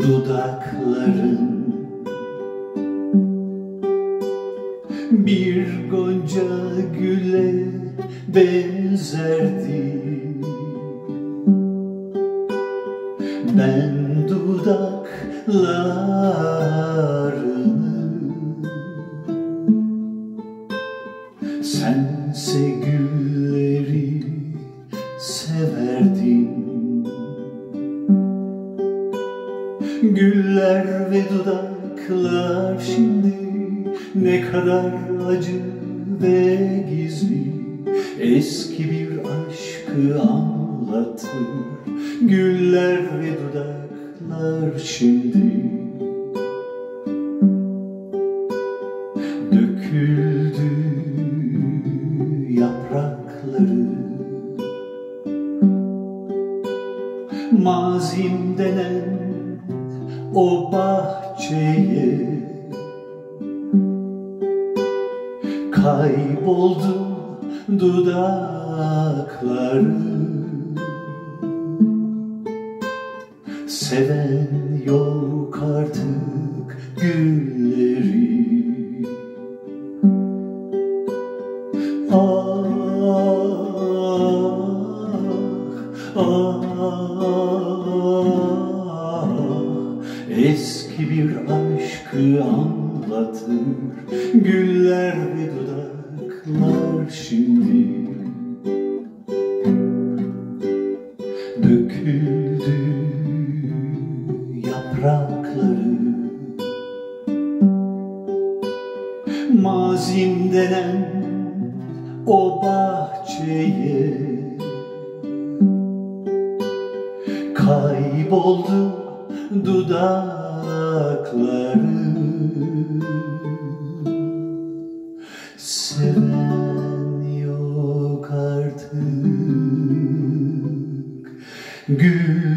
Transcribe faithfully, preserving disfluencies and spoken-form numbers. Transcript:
dudakların bir gonca güle benzerdi. Ben dudaklarını, sense gülleri severdin. Güller ve dudaklar şimdi ne kadar acı ve gizli, eski bir aşkı anlatır. Güller ve dudaklar şimdi döküldü yaprakları. Mazim denen o bahçeye kayboldu dudakları. Seven yok artık gülleri. Ah, ah, ah, eski bir aşkı anlatır. Güller ve dudaklar şimdi döküldü yaprakları. Mazim denen o bahçeye kayboldu dudakları. Seven yok artık gül